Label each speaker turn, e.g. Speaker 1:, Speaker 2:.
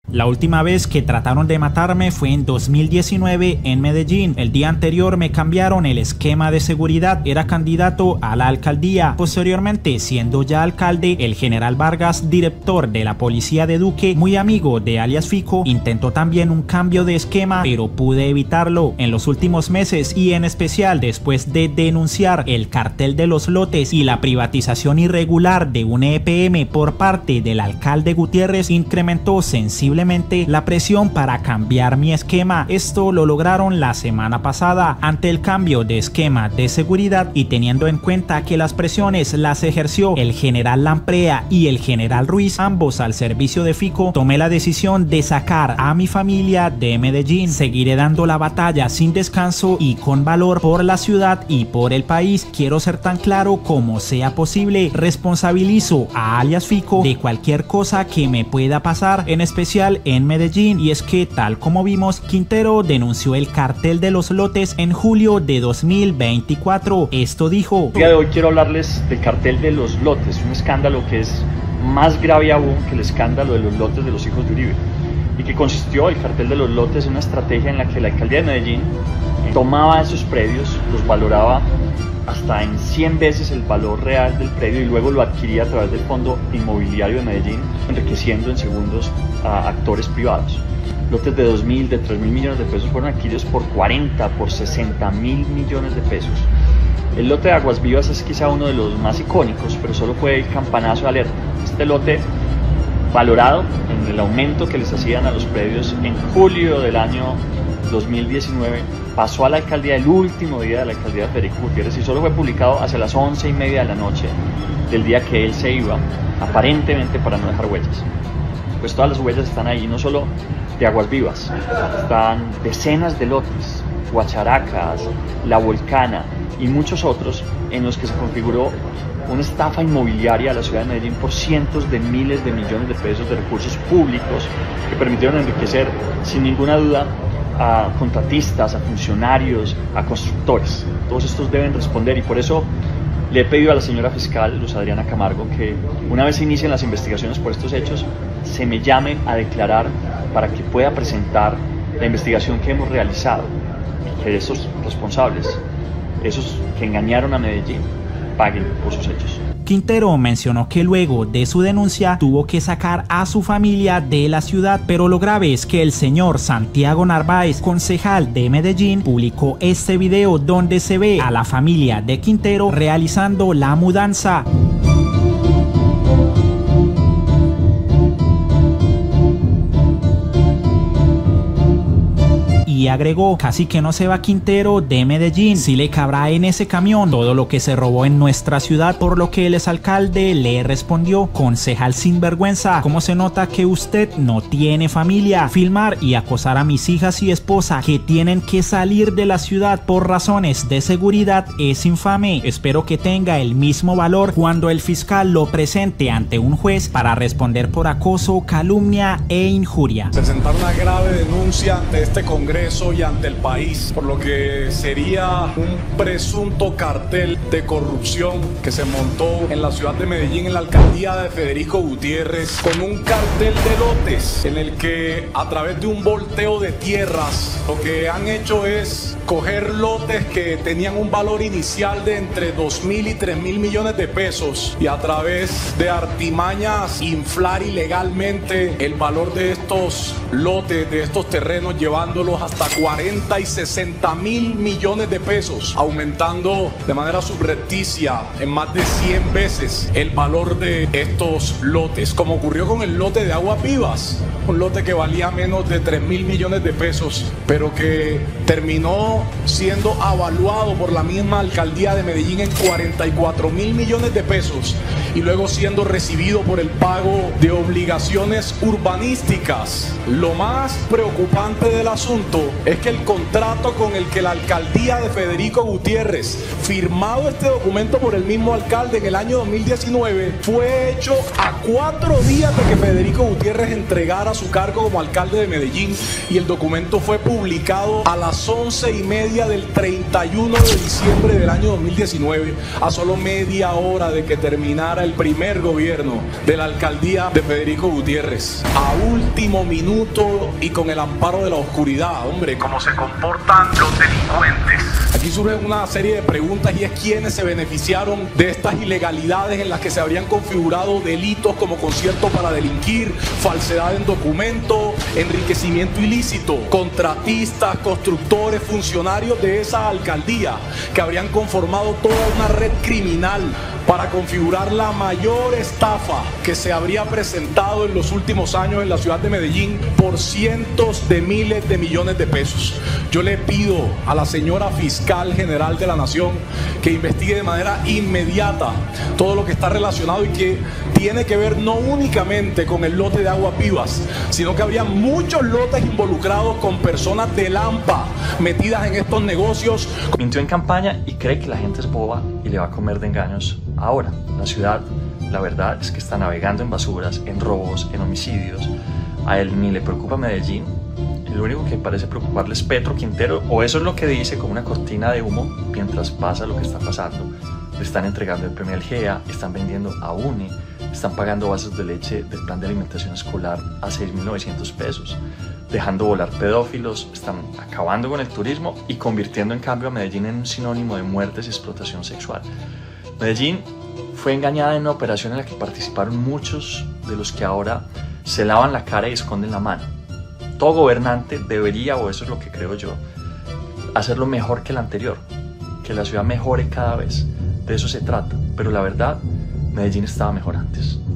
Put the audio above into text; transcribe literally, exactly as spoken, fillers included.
Speaker 1: La última vez que trataron de matarme fue en dos mil diecinueve en Medellín. El día anterior me cambiaron el esquema de seguridad. Era candidato a la alcaldía. Posteriormente, siendo ya alcalde, el general Vargas, director de la policía de Duque, muy amigo de alias Fico, intentó también un cambio de esquema, pero pude evitarlo. En los últimos meses y en especial después de denunciar el cartel de los lotes y la privatización irregular de un E P M por parte del alcalde Gutiérrez, incrementó sensiblemente la presión para cambiar mi esquema. Esto lo lograron la semana pasada. Ante el cambio de esquema de seguridad y teniendo en cuenta que las presiones las ejerció el general Lamprea y el general Ruiz, ambos al servicio de Fico, tomé la decisión de sacar a mi familia de Medellín. Seguiré dando la batalla sin descanso y con valor por la ciudad y por el país. Quiero ser tan claro como sea posible. Responsabilizo a alias Fico de cualquier cosa que me pueda pasar, en especial en Medellín, y es que tal como vimos, Quintero denunció el cartel de los lotes en julio de dos mil veinticuatro. Esto dijo:
Speaker 2: el día de hoy quiero hablarles del cartel de los lotes, un escándalo que es más grave aún que el escándalo de los lotes de los hijos de Uribe, y que consistió el cartel de los lotes en una estrategia en la que la alcaldía de Medellín tomaba esos predios, los valoraba hasta en cien veces el valor real del predio y luego lo adquiría a través del Fondo Inmobiliario de Medellín, enriqueciendo en segundos a actores privados. Lotes de dos mil, de tres mil millones de pesos fueron adquiridos por cuarenta, por sesenta mil millones de pesos. El lote de Aguas Vivas es quizá uno de los más icónicos, pero solo fue el campanazo de alerta. Este lote, valorado en el aumento que les hacían a los predios en julio del año dos mil diecinueve, pasó a la alcaldía el último día de la alcaldía de Federico Gutiérrez y solo fue publicado hacia las once y media de la noche del día que él se iba, aparentemente para no dejar huellas. Pues todas las huellas están ahí, no solo de Aguas Vivas, están decenas de lotes, Guacharacas, La Volcana y muchos otros en los que se configuró una estafa inmobiliaria a la ciudad de Medellín por cientos de miles de millones de pesos de recursos públicos que permitieron enriquecer sin ninguna duda a contratistas, a funcionarios, a constructores. Todos estos deben responder y por eso le he pedido a la señora fiscal, Luz Adriana Camargo, que una vez se inicien las investigaciones por estos hechos, se me llame a declarar para que pueda presentar la investigación que hemos realizado y que esos responsables, esos que engañaron a Medellín, paguen por sus hechos.
Speaker 1: Quintero mencionó que luego de su denuncia tuvo que sacar a su familia de la ciudad, pero lo grave es que el señor Santiago Narváez, concejal de Medellín, publicó este video donde se ve a la familia de Quintero realizando la mudanza. Y agregó: casi que no se va Quintero de Medellín, si le cabrá en ese camión todo lo que se robó en nuestra ciudad, por lo que el exalcalde le respondió: concejal sinvergüenza, ¿cómo se nota que usted no tiene familia? Filmar y acosar a mis hijas y esposa que tienen que salir de la ciudad por razones de seguridad es infame. Espero que tenga el mismo valor cuando el fiscal lo presente ante un juez para responder por acoso, calumnia e injuria.
Speaker 3: Presentar una grave denuncia de este Congreso y ante el país por lo que sería un presunto cartel de corrupción que se montó en la ciudad de Medellín, en la alcaldía de Federico Gutiérrez, con un cartel de lotes en el que a través de un volteo de tierras lo que han hecho es coger lotes que tenían un valor inicial de entre dos mil y tres mil millones de pesos y a través de artimañas inflar ilegalmente el valor de estos lotes, de estos terrenos, llevándolos hasta cuarenta y sesenta mil millones de pesos, aumentando de manera subrepticia en más de cien veces el valor de estos lotes, como ocurrió con el lote de Aguas Vivas, un lote que valía menos de tres mil millones de pesos, pero que terminó siendo avaluado por la misma alcaldía de Medellín en cuarenta y cuatro mil millones de pesos y luego siendo recibido por el pago de obligaciones urbanísticas. Lo más preocupante del asunto es que el contrato con el que la alcaldía de Federico Gutiérrez, firmado este documento por el mismo alcalde en el año dos mil diecinueve, fue hecho a cuatro días de que Federico Gutiérrez entregara su cargo como alcalde de Medellín, y el documento fue publicado a las once y media del treinta y uno de diciembre del año dos mil diecinueve, a solo media hora de que terminara el primer gobierno de la alcaldía de Federico Gutiérrez. A último minuto y con el amparo de la oscuridad, hombre, cómo se comportan los delincuentes. Aquí surge una serie de preguntas, y es quiénes se beneficiaron de estas ilegalidades en las que se habrían configurado delitos como concierto para delinquir, falsedad en documento, enriquecimiento ilícito. Contratistas, constructores, funcionarios de esa alcaldía que habrían conformado toda una red criminal para configurar la mayor estafa que se habría presentado en los últimos años en la ciudad de Medellín por cientos de miles de millones de pesos. Yo le pido a la señora fiscal general de la Nación que investigue de manera inmediata todo lo que está relacionado y que tiene que ver no únicamente con el lote de Aguas Vivas, sino que habría muchos lotes involucrados con personas de Lampa metidas en estos negocios.
Speaker 2: Mintió en campaña y cree que la gente es boba y le va a comer de engaños. Ahora, la ciudad, la verdad es que está navegando en basuras, en robos, en homicidios. A él ni le preocupa Medellín. Lo único que parece preocuparle es Petro Quintero, o eso es lo que dice, como una cortina de humo mientras pasa lo que está pasando. Le están entregando el premio al G E A, están vendiendo a UNE, están pagando vasos de leche del plan de alimentación escolar a seis mil novecientos pesos, dejando volar pedófilos, están acabando con el turismo y convirtiendo en cambio a Medellín en un sinónimo de muertes y explotación sexual. Medellín fue engañada en una operación en la que participaron muchos de los que ahora se lavan la cara y esconden la mano. Todo gobernante debería, o eso es lo que creo yo, hacerlo mejor que el anterior, que la ciudad mejore cada vez. De eso se trata, pero la verdad, Medellín estaba mejor antes.